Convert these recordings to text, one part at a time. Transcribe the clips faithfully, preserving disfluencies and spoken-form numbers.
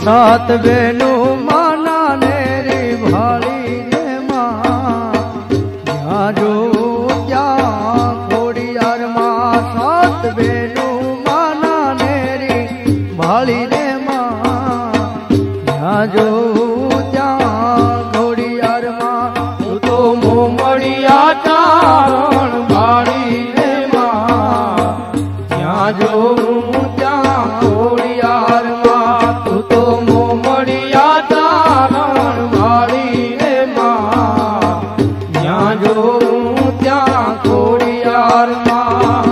सात बेनु माना नेरी भाली रे माँ ज्या जो क्या खोड़ियार माँ सात बेनु माना नेरी भाली रे माँ ज्या जो क्या खोड़ियार माँ तू तो मोमड़िया चारण भाली रे माँ ज्या जो क्या खोड़ियार माँ तू तो मोमड़िया चारण भाली रे माँ ज्या जो क्या खोड़ियार माँ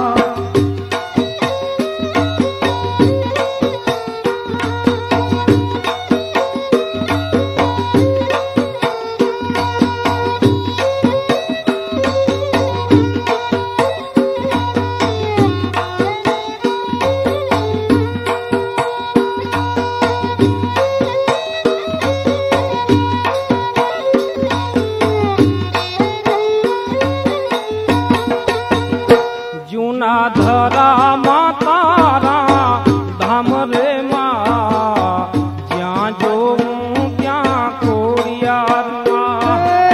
जूना धरा मातारा धाम रे माँ ज्या जो क्या खोड़ियार माँ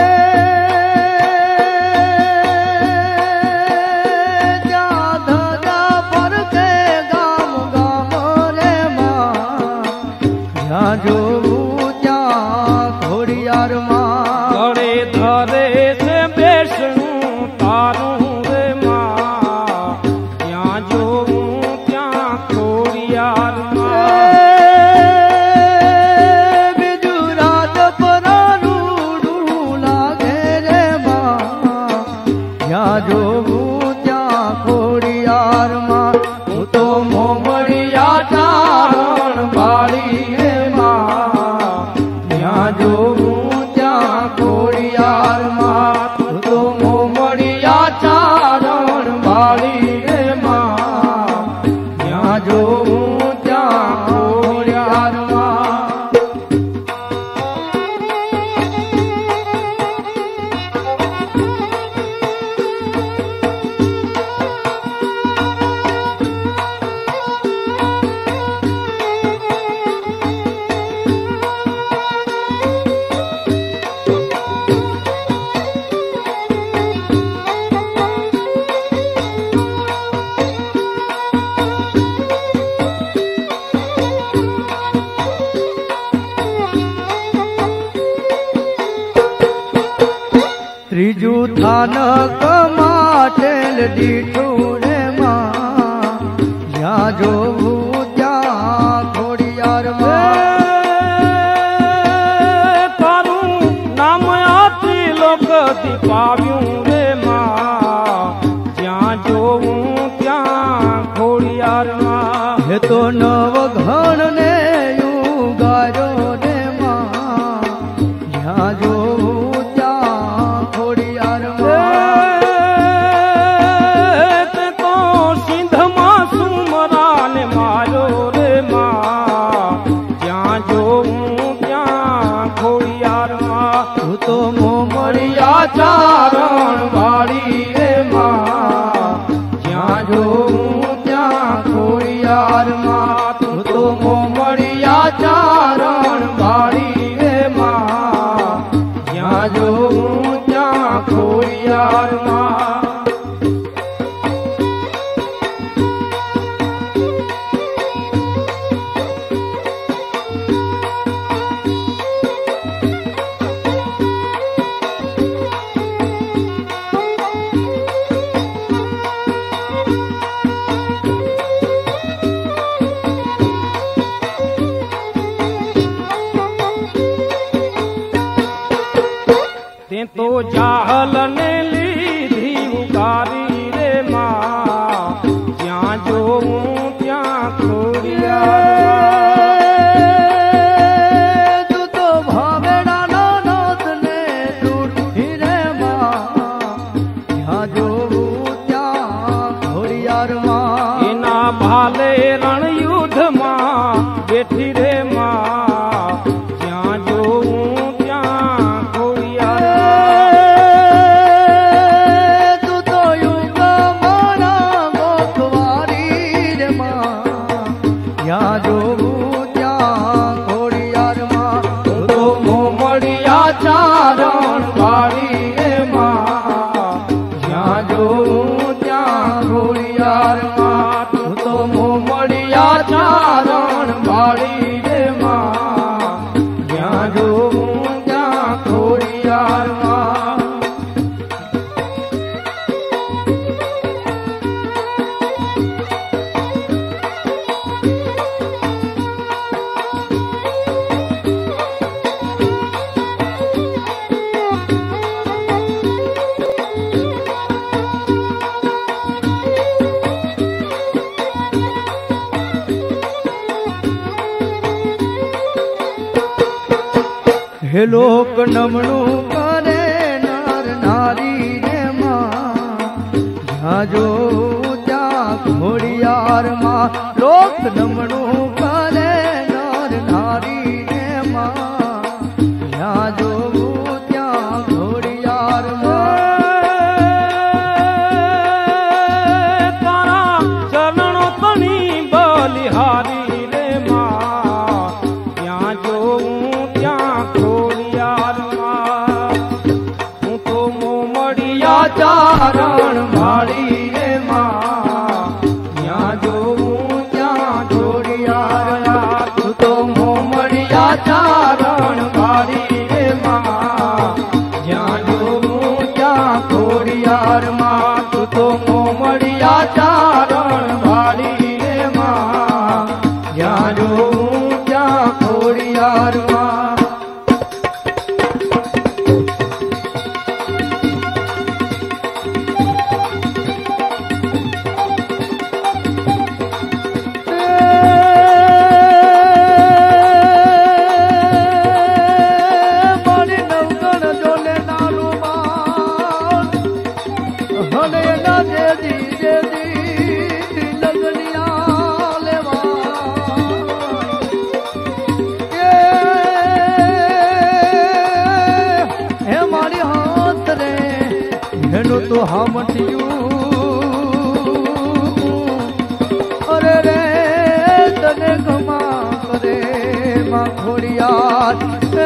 जा धजा पर के गाम गाम रे माँ जा जो क्या खोड़ियार माँ गड़े धरे से बेसणु तारू रे माँ ज्या जो क्या खोड़ियार माँ बिजुरात पर रूडू लागे रे माँ या जो क्या खोड़ियार माँ तू तो मोमड़िया चारण भाली रे माँ या जो क्या खोड़ियार माँ तू तो मोमड़िया चारण भाली रे माँ या जो क्या खोड़ियार माँ त्रिजू थान कमाटेल दीठू रे माँ या जो क्या खोड़ियार माँ तारू नाम आती लोक दीपाव्यू रे माँ ज्या जो क्या खोड़ियार माँ हे तो नव घण ने यूं गायो रे माँ या जो क्या खोड़ियार माँ ते तो सिंध माँ सुमरा ने मारो रे माँ ज्या जो क्या खोड़ियार माँ तू तो मोमड़िया चारण भाली रे माँ ज्या जो क्या खोड़ियार माँ तू तो मोमड़िया चारण भाली रे माँ ज्या जो क्या खोड़ियार माँ ते तो जाहल ने लीधी उगारी रे माँ ज्या जो क्या खोड़ियार तू तो भावेड़ा नाथ ने टूटी रे माँ या जो क्या खोड़ियार माँ एना भाले रण युद्ध माँ बैठी रे माँ ज्या जो क्या खोड़ियार જ્યાં જોઉં ત્યાં ખોડિયાર માં તું તો મોમડિયા ચારણ વાળી રે માં જ્યાં જોઉં ત્યાં ખોડિયાર માં હે લોક નમણું કરે નર નારી રે માં જ્યાં જોઉં ત્યાં ખોડિયાર માં લોક નમણું કરે નર નારી રે માં જ્યાં જોઉં ત્યાં ખોડિયાર માં તારા ચરણો તણી બલિહારી રે માં ત્યાં જોઉં ત્યાં ખોડિયાર માં હું તો મોમડિયા ચારણ વાળી રે માં જ્યાં જોઉં ત્યાં ખોડિયાર તું તો મોમડિયા ચારણ વાળી રે માં જ્યાં જોઉં ત્યાં ખોડિયાર માં તું તો મોમડિયા ચારણ વાળી રે માં જ્યાં જોઉં ત્યાં ખોડિયાર માં તો હામટિયું અરે રે તને ગમા કરે માં ખોડિયાર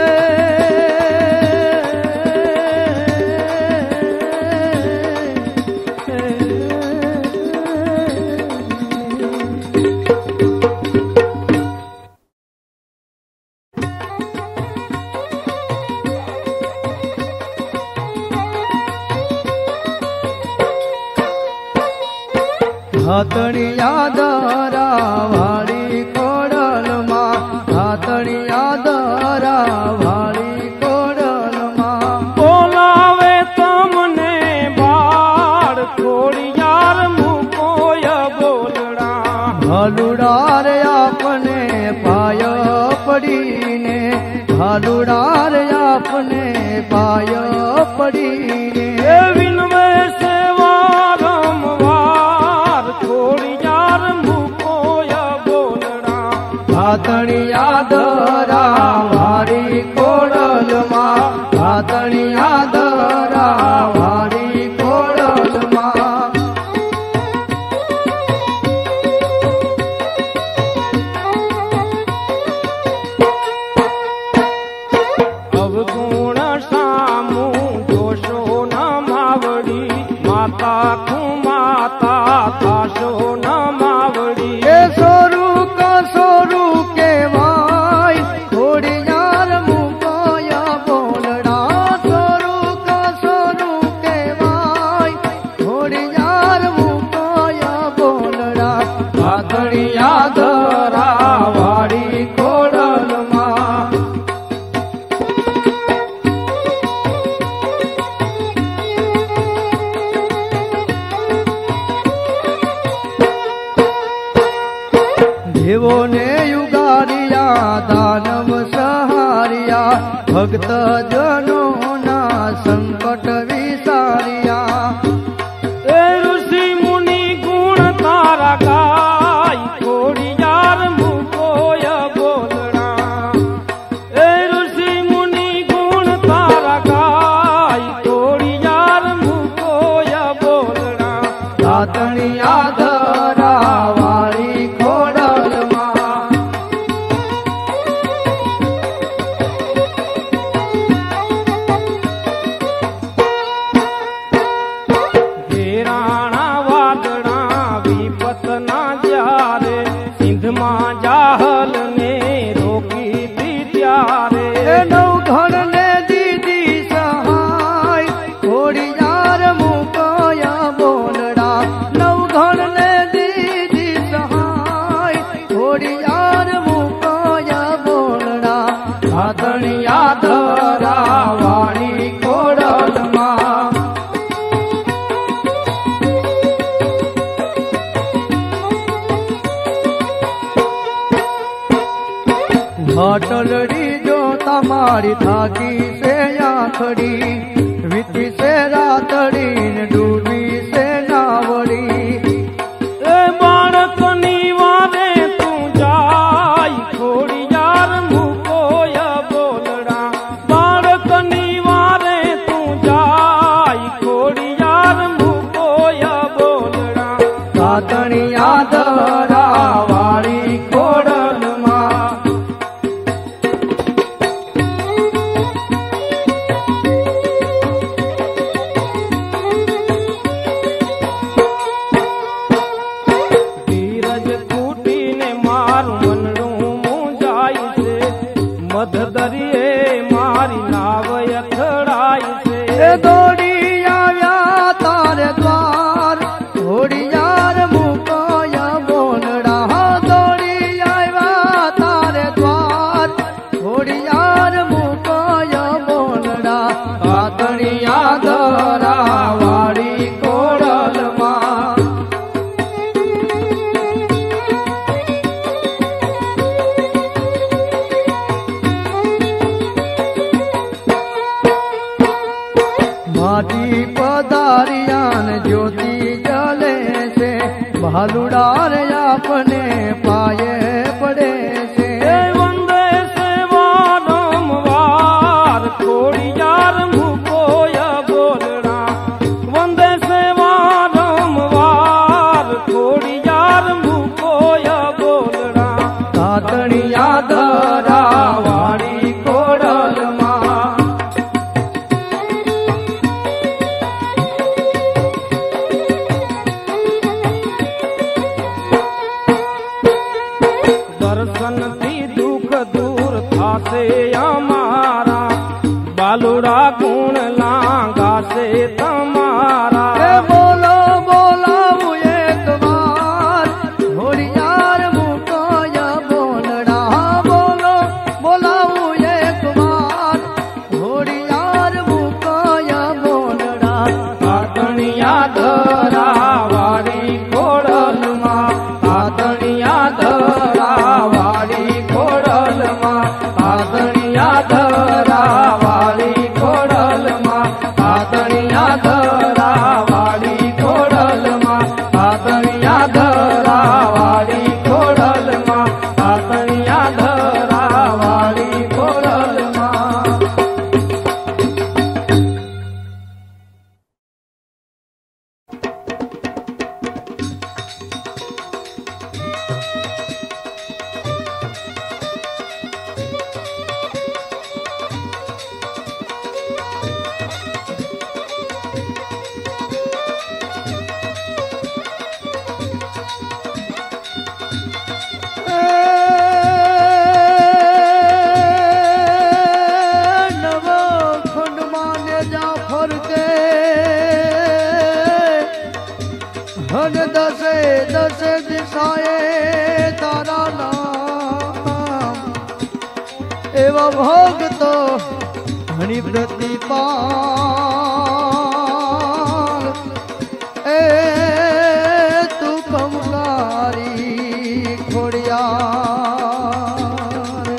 હાથણિયા દરા વાળી કોડલમાં હાથણિયા દરા વાળી કોડલમાં બોલાવે તમને બાળ ખોડિયાર મૂકોય બોલડા ભાલુડાર આપને પાય પડીને ભાલુડાર આપને પાય પડીને વિનવે સેવા રમવાર ખોડિયાર મૂકોય બોલડા હાથણિયા દરા વાળી કોડલમાં હાથણિયા દરા વાળી કોડલમાં અવગુણ સામું જોશો ન માવડી માતા કુમાતા થાશો ન માવડી એ સોરું કા સોરું કેવાય ખોડિયાર મૂકોયા બોલડા સોરું કા સોરું કેવાય ખોડિયાર મૂકોયા બોલડા હાથણિયા દરા વાળી કોડલમાં દેવોને યુગારિયા દાનવ સહારિયા ભક્ત જનોના સંકટ વિસારિયા એ ઋષિ મુનિ ગુણ તારા ગાય ખોડિયાર મૂકોય બોલડા એ ઋષિ મુનિ ગુણ તારા ગાય ખોડિયાર મૂકોય બોલડા હાથણિયા દરા વાળી કોડલમાં ધરા વાળી ખોડલમાં હટલડી જો તમારી થાકી છે આંખડી વીતી છે રાતડી ને ડૂબી છે નાવડી એ બાળકની વારે તું જાય ખોડિયાર મૂકોય બોલડા બાળકની વારે તું જાય ખોડિયાર મૂકોય બોલડા કાતણિયા ધરા વાળી ખોડલમાં મધદરિયે મારી નાવ અથડાય છે એ દોડી આવ્યા તારે દ્વાર ઘોડિયાર મૂકોય બોલડા દોડી આવ્યા તારે દ્વાર ઘોડિયાર મૂકોય બોલડા કાતણિયા ધરા વાળી ખોડલમાં માટી પધારિયાન જ્યોતિ જલે છે ભાલુડાર આપને પાયે પડે છે વંદે છે વારંવાર ખોડિયાર મૂકોય બોલડા વંદે છે વારંવાર ખોડિયાર મૂકોય બોલડા કાતણિયા ધરા વાળી ખોડલમાં દર્શનથી દુઃખ દૂર થાશે અમારા બાલુડા ગુણ લાંગાશે તમારા એ બોલો બોલાવું એક વાર ઘોડિયાર મૂકોય બોલડા બોલો બોલાવું એક વાર ઘોડિયાર મૂકોય બોલડા કાતણિયા ધરા વાળી ખોડલમાં કાતણિયા ધરા વાળી ખોડલમાં કાતણિયા ધરા વાળી ખોડલમાં કાતણિયા ધરા વાળી ખોડલમાં કાતણિયા ધરા વાળી ખોડલમાં કાતણિયા ધરા વાળી ખોડલમાં નવો ખંડમાં ને જાફર કે હન દસે દસે દિશાએ તારા નામ એવા ભોગતો ઘણી પ્રતિપાલ એ તું કમકારી ખોડિયાર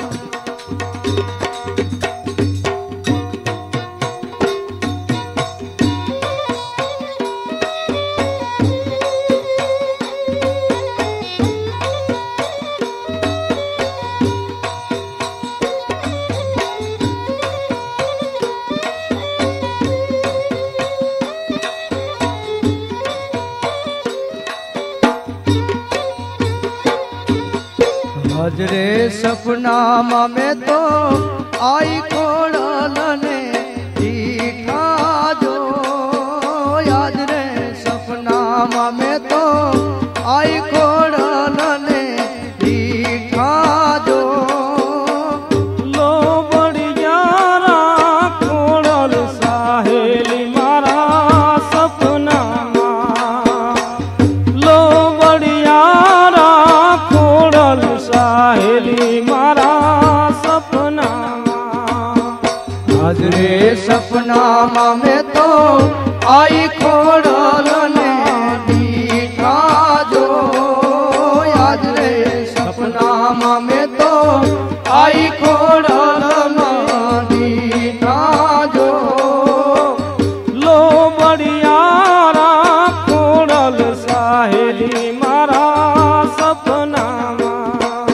હજરે સપનામાં મેં તો આઈ ખોડલને દીઠા જો યાદ રે સપનામાં મેં તો આઈ ખોડલને દીઠા જો લો બળિયારા ખોડલ સાહેલી મારા સપનામાં લો બળિયારા ખોડલ સાહેલી મારા સપનામાં સપનામાં મેં તો આઈ ખોડલને દીઠા જો યાદ રે સપનામાં મેં તો આઈ ખોડલમાં દીઠા જો લો બડિયારા ખોડલ સાહેલી મારા સપનામાં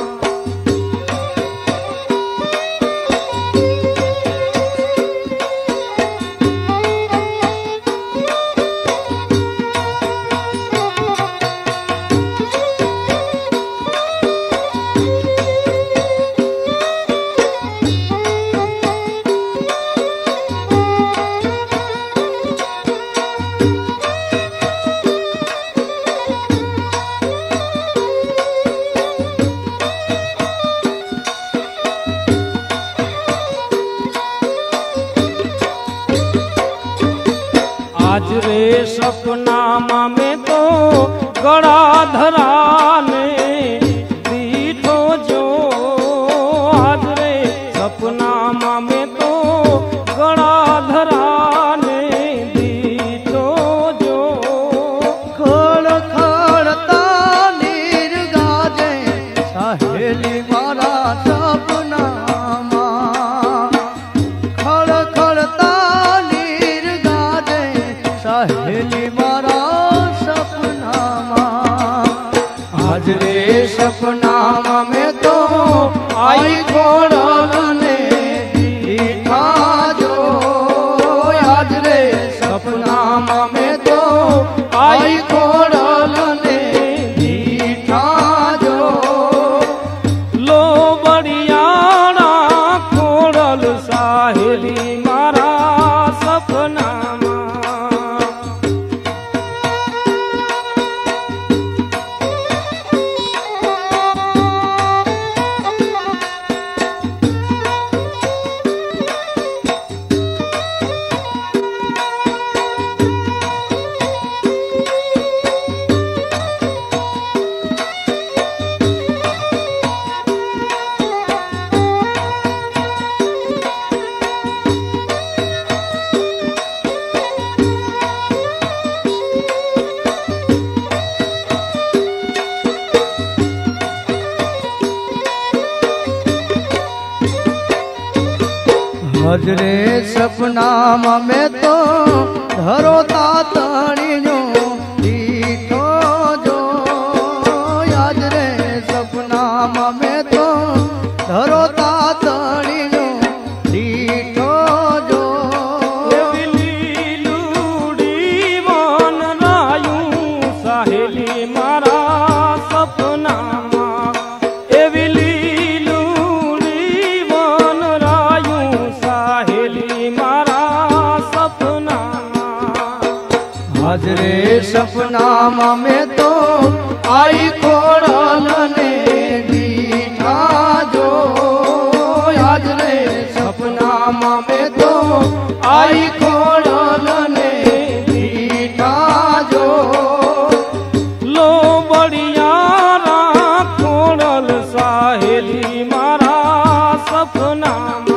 आज रे सपनाમાં મેં તો ગળા ધરાને દીઠો જો આજ રે સપનામાં મેં તો ગળા ધરાને દીઠો જો ખડ ખડતા નીર ગાજે સહેલી મારા સપનામાં ખડ ખડતા નીર ગાજે સહેલી મારા સપનામાં આજ રે સપનામાં મેં તો આઈ ખોડલને દીઠા જો આજ રે સપનામાં મેં તો આઈ ખોડલને દીઠા જો લો બડિયારા ખોડલ સાહેલી મારા સપનામાં હજરે સપનામાં મેં તો ધરો તાતણીનો દીઠો જો યાદ રે સપનામાં મેં તો ધરો તાતણીનો દીઠો જો લીલુડી વન રાયું સાહેલી મારા સપનામાં એવી લીલુડી વન રાયું સાહેલી મારા સપનામાં હજરે સપનામાં મેં તો આઈ ખોડલને દીઠા જો યાદ રે સપનામાં મેં તો આઈ ખોડલને દીઠા જો લો બડિયારા ખોડલ સાહેલી મારા સપનામાં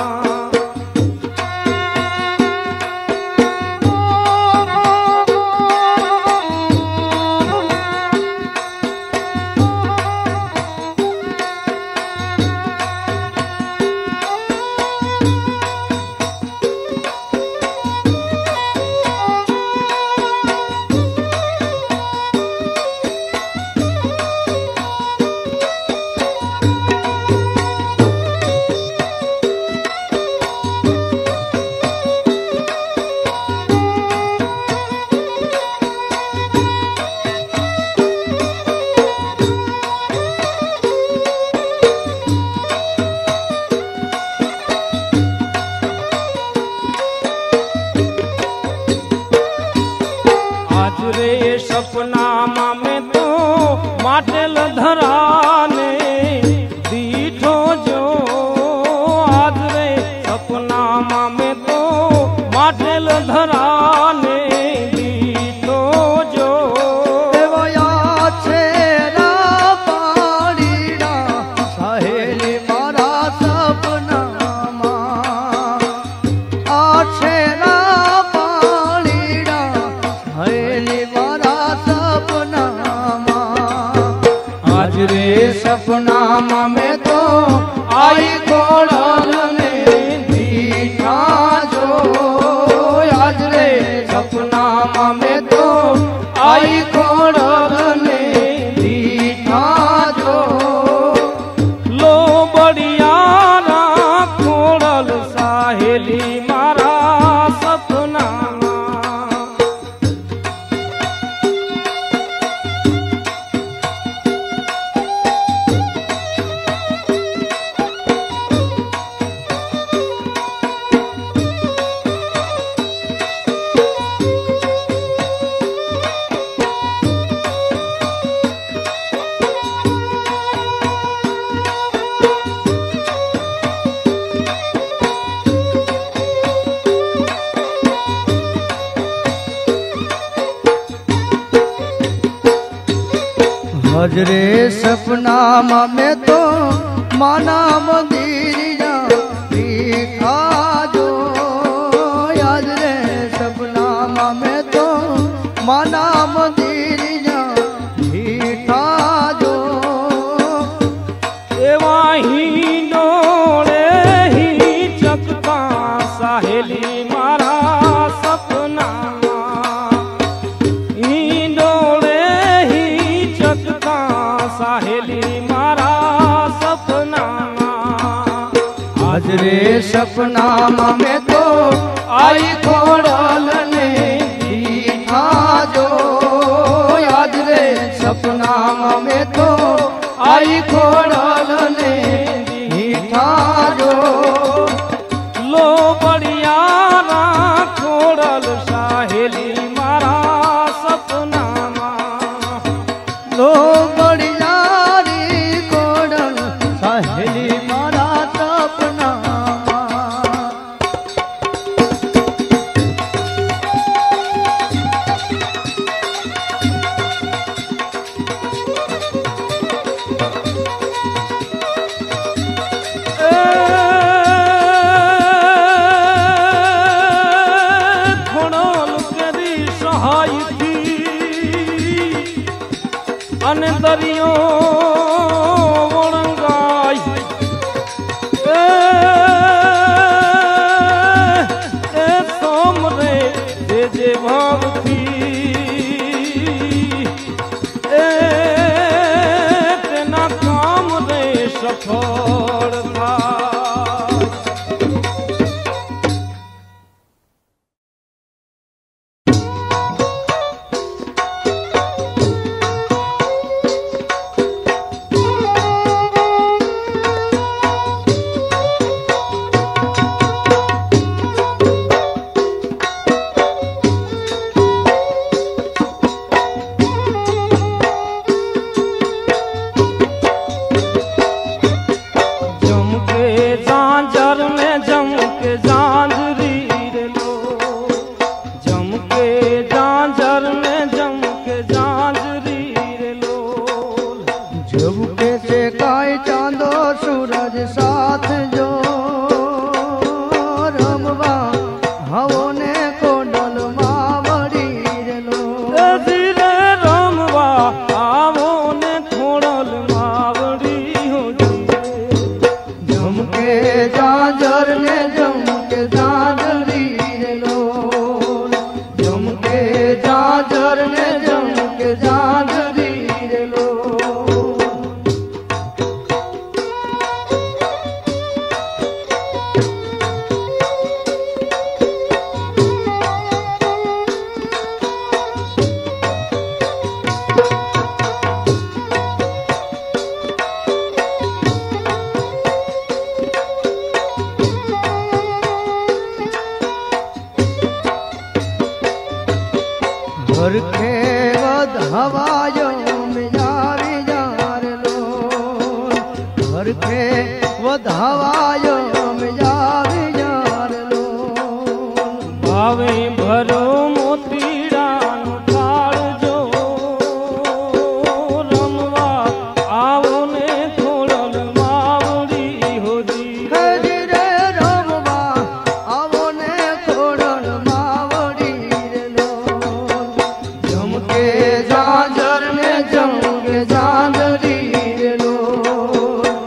आज रे सपनाમાં મેં તો માટેલ ધરાને દીઠો જો આજ રે સપનામાં મેં તો માટેલ ધરાને દીઠો જો દેવયા છે રા પાડીડા સહેલી મારા સપનામાં આ છે સપનામાં મેં તો આઈ ખોડલને દીઠા જો આજ રે સપનામાં મેં તો આઈ ખોડલને દીઠા જો લો બડિયારા ખોડલ સાહેલી મારા સપનામાં હજરે સપનામાં મેં તો માના મંદિર ભીખા જો યાદ રે સપનામાં મેં તો માના મંદિર ભીખા જો એવા હિંડોળે હિંચકતા સાહેલી મારા સપનામાં હિંડોળે હિંચકતા સાહેલી મારા સપનામાં આજ રે સપનામાં મેં તો આઈ ખોડલને દીઠા જો યાદ રે સપનામાં મેં તો આઈ ખોડલને દીઠા જો લો બડિયારા ખોડલ સાહેલી મારા સપનામાં લો બડિયારી ખોડલ સાહેલી મારા સપનામાં અને દરિયો વળંગાય એ સોમરે જે જે ભાવથી એ તેના કામ રે સફળ થાય હરખે વધવાયો મિજાવી જાર લો હરખે વધવાયો મિજાવી જાર લો ભાવે ભરો મોતીડાનો થાળ જો રમવા આવો ને ખોડલ માવડી હોજી હજી રે રમવા આવો ને ખોડલ માવડી રે લો જમકે જાજર ને જમકે જાંજરી રે લો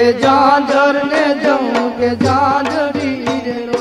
जांजर ने जम के जांजरी रे लो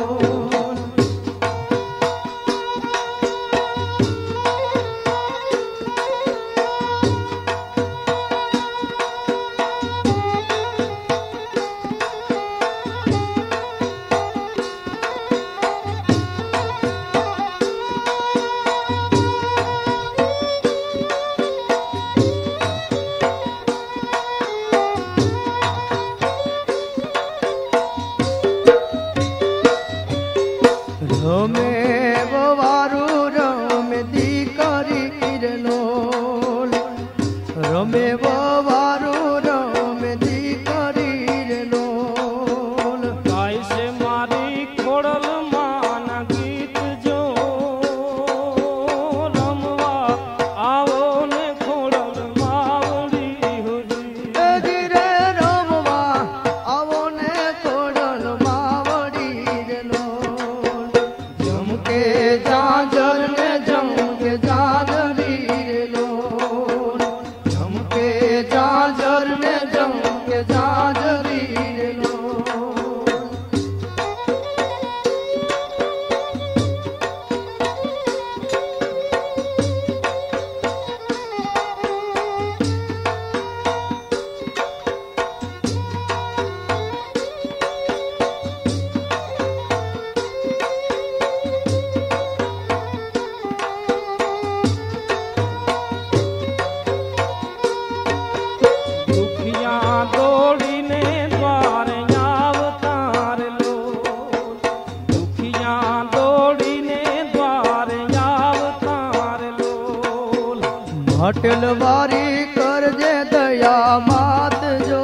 अटल वारी कर जे दया मात जो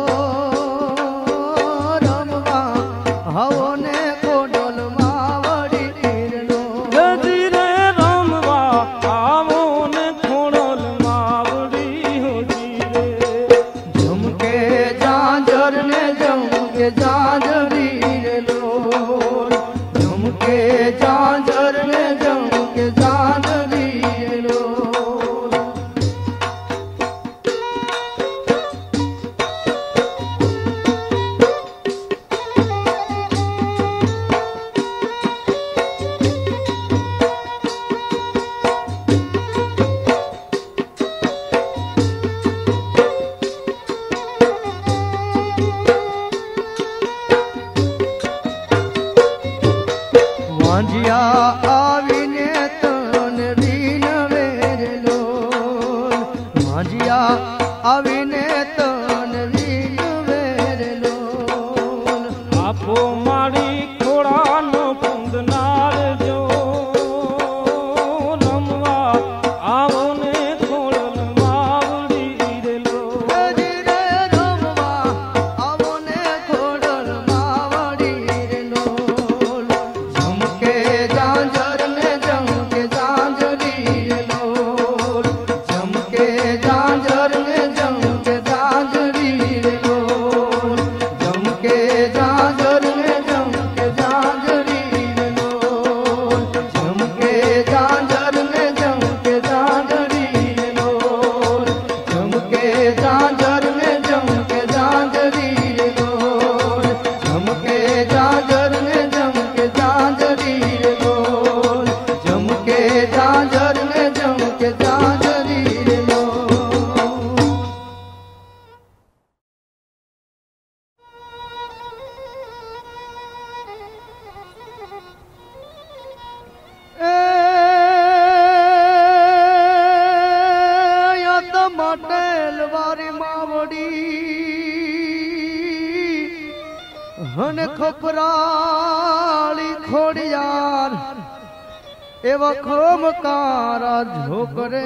रमवा हवो ने कोडल मावड़ी लो धीरे रमवा आवो ने कोडल मावड़ी हो धीरे झुमके जांजर ने झुमके जांजरी रे लो झुमके जांजर ने झुमके जांजरी रे लो मांझिया आवीने तन रीन वेर लो मांझिया आवीने तन रीन वेर लो आपो मारी खोड़ा नो कुंदनार जो रमवा आवो ने खोड़ल मावड़ी रे लो रे रमवा आवो ने खोड़ल मावड़ी रे लो झुमके जांजर ने झुमके जांजरी रे लो झुमके जांजर ने झुमके जांजरी रे लो झुमके जांजर ने झुमके जांजरी रे लो झुमके जांजर ने झुमके जांजरी रे लो झुमके जांजर ने झुमके जांजरी रे लो झुमके जांजर ने झुमके जांजरी रे लो झुमके जांजर ने झुमके जांजरी रे लो ए या तो मटेल वारी मावड़ी हन खपराली खोड़ियार एवा खोमकारा झोकरे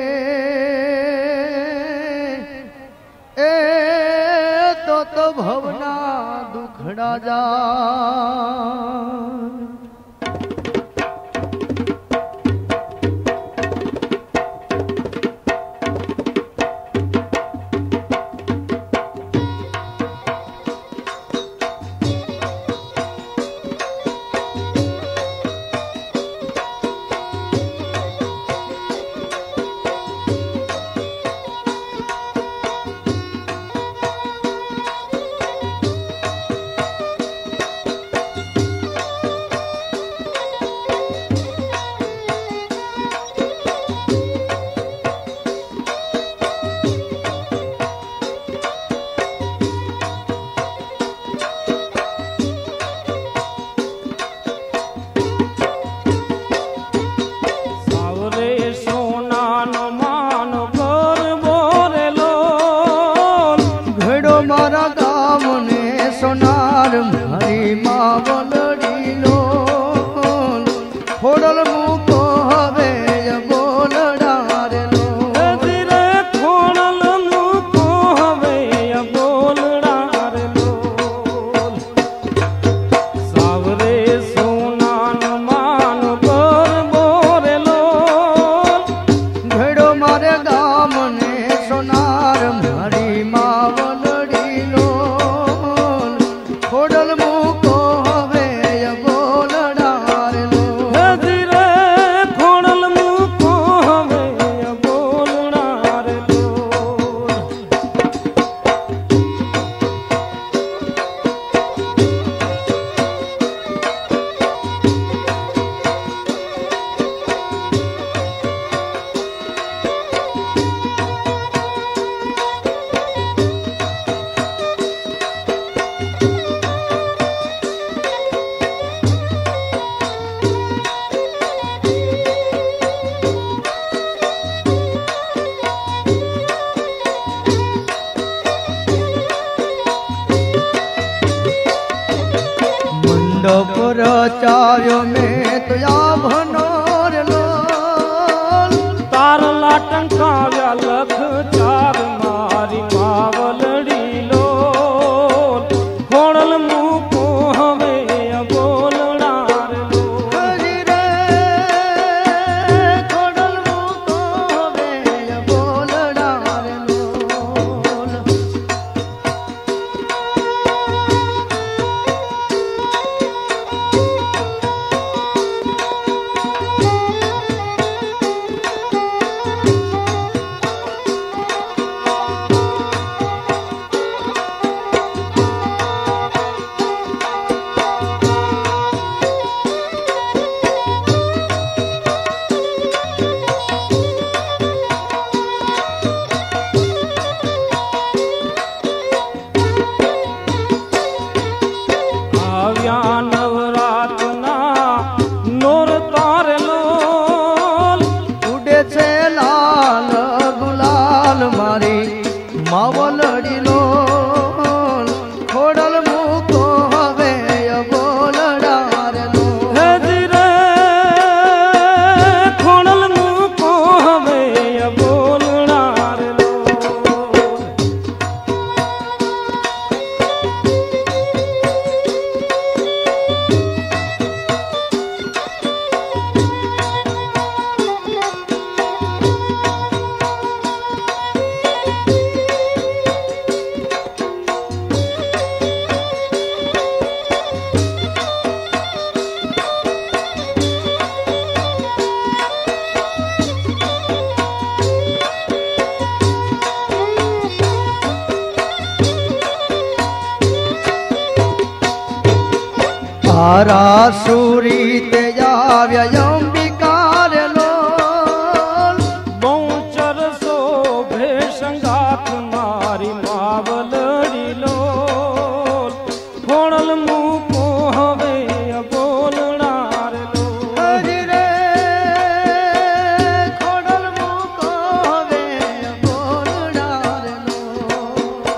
ए तो तो भवना दुखड़ा जा रचायो में तो या भनोर लोल तार लाटन काव्या लख चार मारी मावलड़ी लोल खोड़ल मुँह को हवे बोलणार लोल हरि रे खोड़ल मुँह को हवे बोलणार लोल આવ્યા નવરાતના નોર તાર લોલ ઉડે છે લાલ ગુલાલ મારી માવલડી લોલ ખોડલ મૂકો હવે બોલડાર લોલ હજી રે ખોડલ મૂકો હવે બોલणार લોલ આરાસુરી તે આવ્યા અંબિકાર લોલ બહુચર શોભે સંગાત મારી માવલડી લોલ ખોડલ મૂકો હવે બોલणार લોલ હરિ રે ખોડલ મૂકો હવે બોલડાર લોલ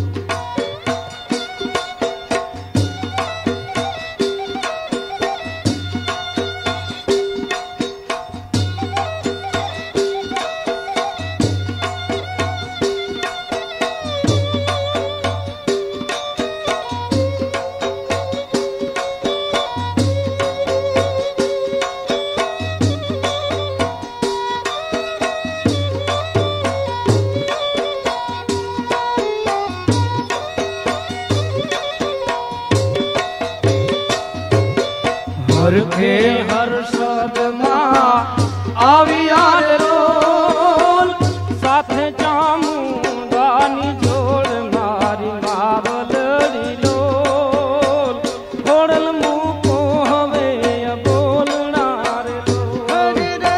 હરખે હર્ષદમાં આવ્યા રે લોલ સાથે ચામુંડાની જોડ મારી માવલડી લોલ ખોડલ મૂકો હવે બોલणार લોલ હરિ રે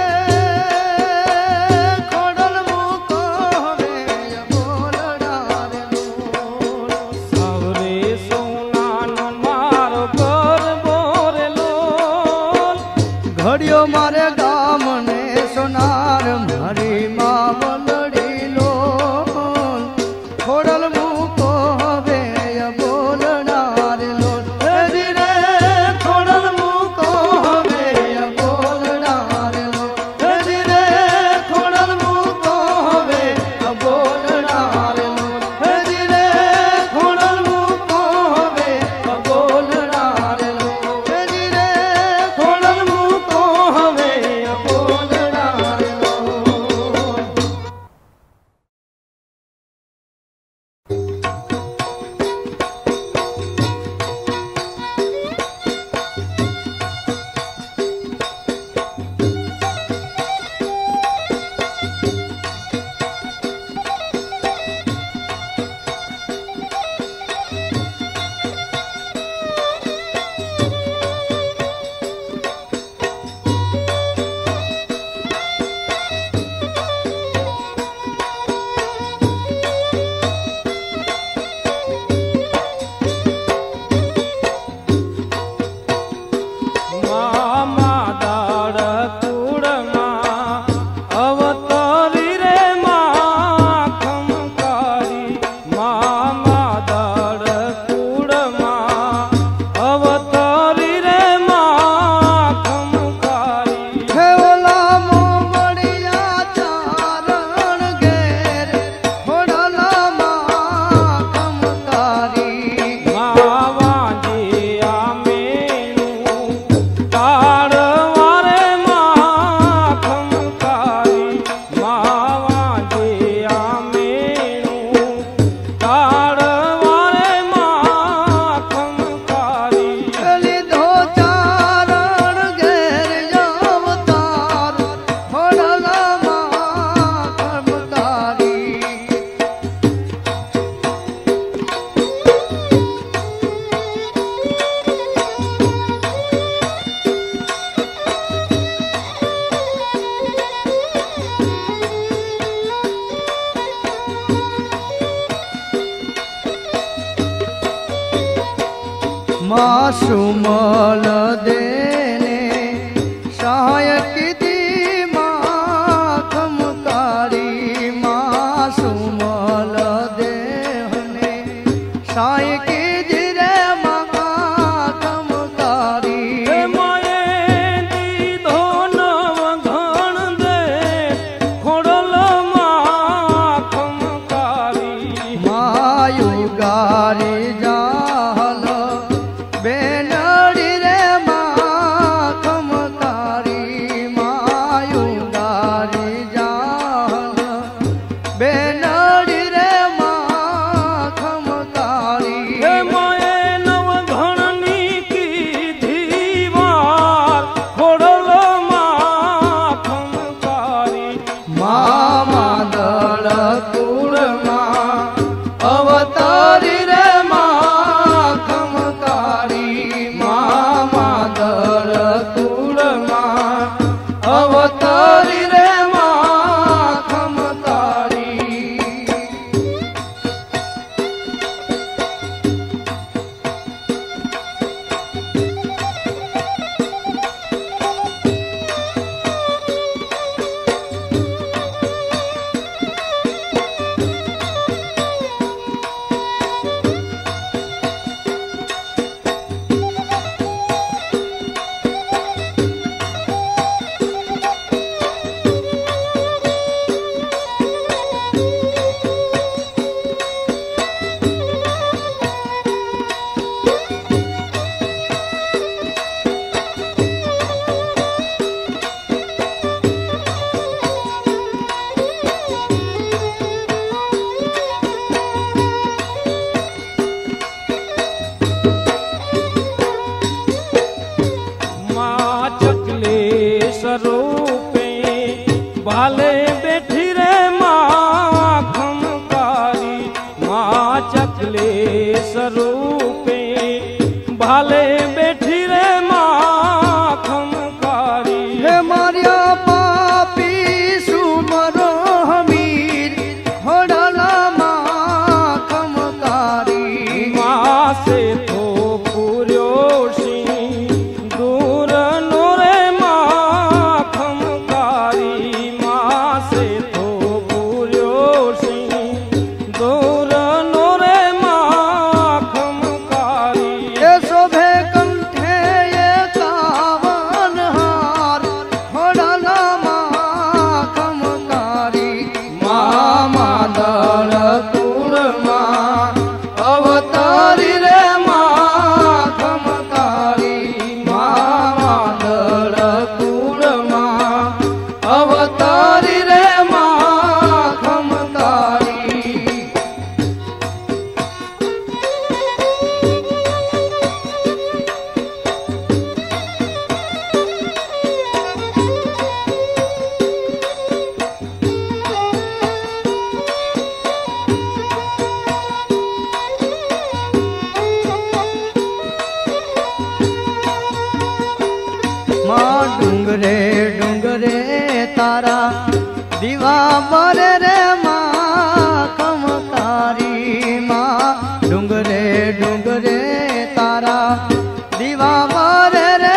ખોડલ મૂકો હવે બોલડાર લોલ સવરે સોનાનો મારો ગરબો રે લોલ मासूमल देने सहाय कीधी माखमकारी मासूमल देहने सहाय कीधी रे माखमकारी माए दीधो नव घण दे खोड़ल माखमकारी मायु गारी जाहल बेनड़ी रे माखमकारी मायु गारी जाहल बेनड़ी रे माखमकारी माए नव घणनी की दीवार खोड़ल माखमकारी मामा दल कुल माँ अवतारी रे माखमकारी मामा दल कुल माँ अवतारी रे माखमकारी माँ चकले सरोपे भाले बैठी रे माखमकारी माँ चकले सरोपे भाले बैठी रे माखमकारी हे मारिया पापी सुमरो हमीर होडला माखमकारी माँ से तो पुर्योशी दूर नोरे माखमकारी माँ से तो पुर्योशी दूर नोरे माखमकारी ये शोभे कंठे ये कावन हार होडला माखमकारी मामा दल कुल माँ अवतारी रे माखमकारी मामा दल कुल माँ अवतारी रे माखमकारी माँ डूंगरे डूंगरे तारा दीवा मरे रे माखमकारी माँ डूंगरे डूंगरे तारा दीवा मरे रे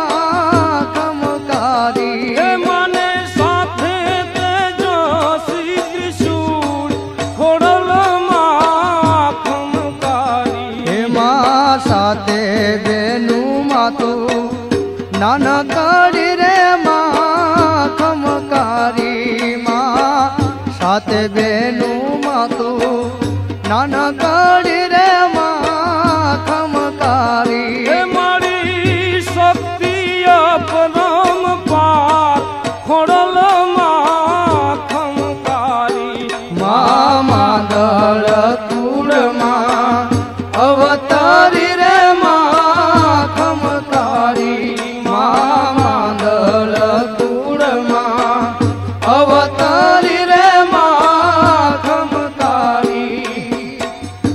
माखमकारी हे माने साथे तेजो श्री त्रिशूल खोड़ल माखमकारी हे माँ साते बेनु मातो नानकड़ी रे माखमकारी माँ साते बेनु मातो नानकड़ी रे माखमकारी हे मारी शक्ति अपरम पार खोड़ल माखमकारी मामा दल कुल माँ अवतारी रे माखमकारी मामा दल कुल माँ अवतारी रे माखमकारी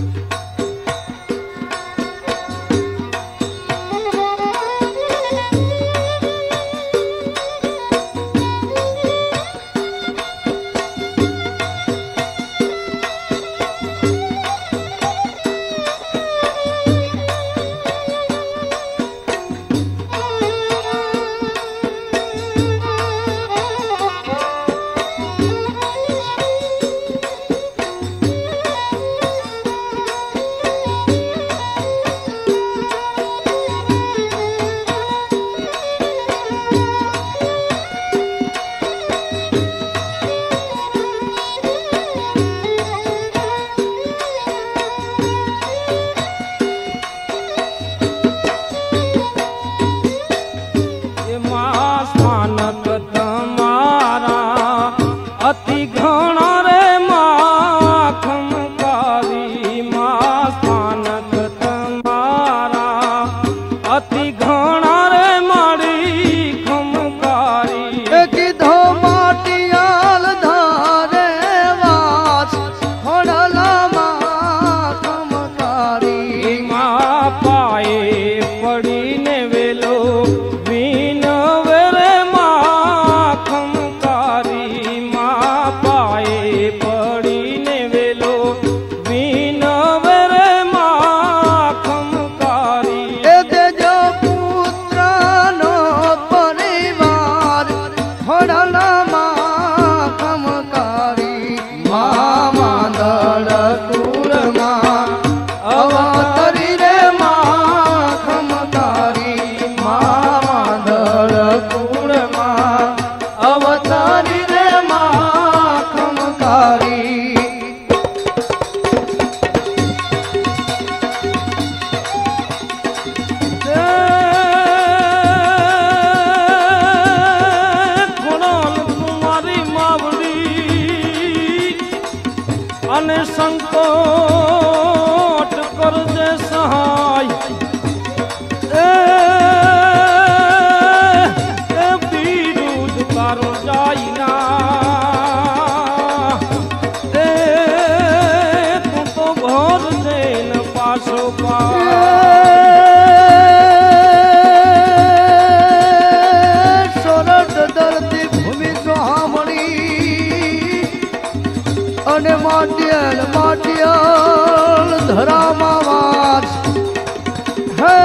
પાએ પડીને વેલો વિનવે રે માં ખમકારી માં પાએ પડીને વેલો વિનવે રે માં ખમકારી એ દેજો પુત્રનો પરિવાર ખોડલમાં ખમકારી મા માંદળ તુરમાં અવતરી રે મા ખમકારી મા માંદળ તુરમાં અવતરી રે મા ખમકારી ખોડલ કુમારી માવડી અને સંકોટ કરજે સહાય એ એ વિરુદ્ધ તારો જાય ના એ તું તો ભર જઈને પાછો પા સોરઠ ધરતી ભૂમિ સોહામણી અને માટિયલ માટિયલ ધરામાં વાસ હે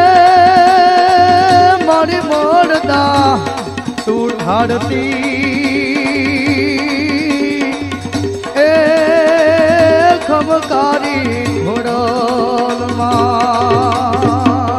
મારી મળતા તું ઠાડતી એ ખમકારી ઘોડલમાં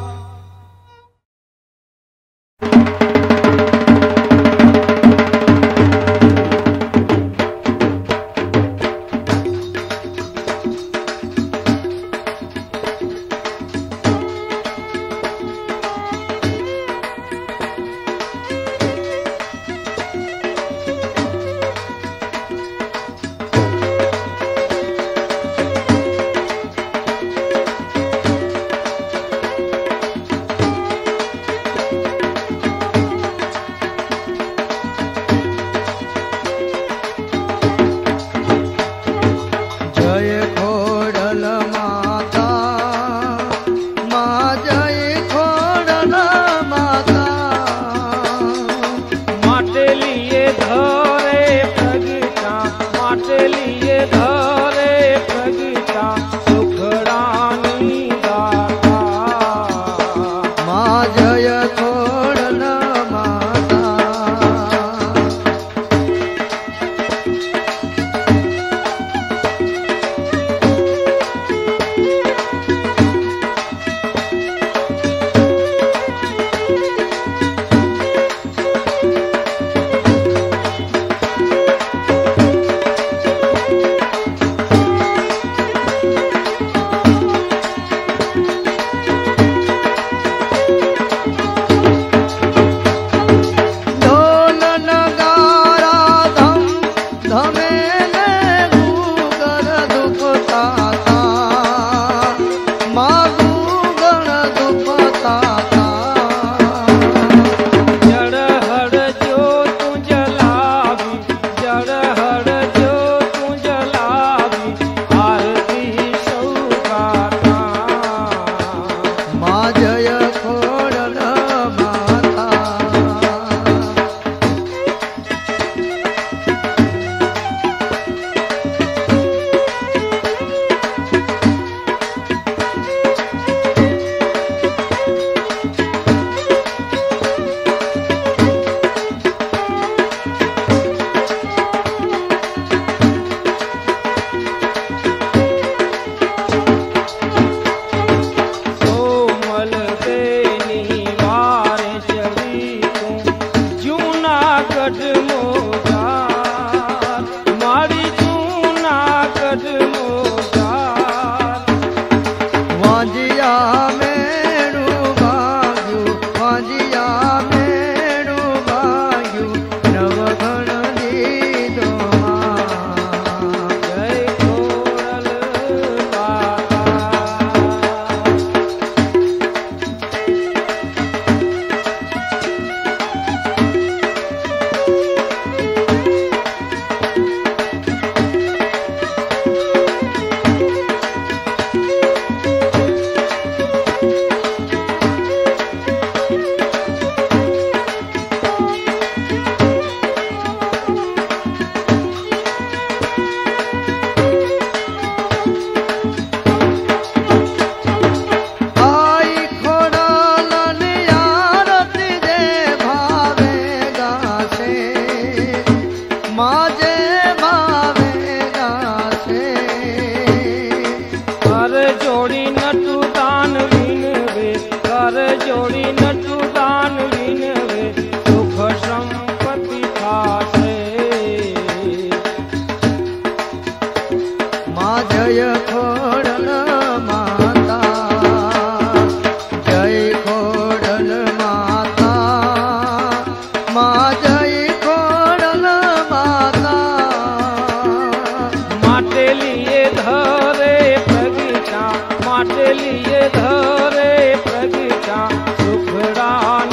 જય ખોડલ માતા મા જય ખોડલ માતા માટે લીએ ધરે પ્રગટા માટે લીએ ધરે પ્રગટા સુખડાની દાતા મા જય ખોડલ માતા ઢોલ નગારા ધમ ધમે ને ગુગળ દુપતાતા મા ગુગળ દુપતાતા જળહળ જો તું જલાવી જળહળ જો તું જલાવી આરતી સૌ ગાતા મા જય ખોડલ માતા સોમલ બેની વારે ચડી તું જૂનાગઢ મોજાર મારી જૂનાગઢ મોજાર વાંજિયા મેણું ભાગ્યું વાંજિયા મેણું ભાગ્યું નવઘણ દીધો માં જય ખોડલ માતા के लिए धरे प्रगटा सुखड़ा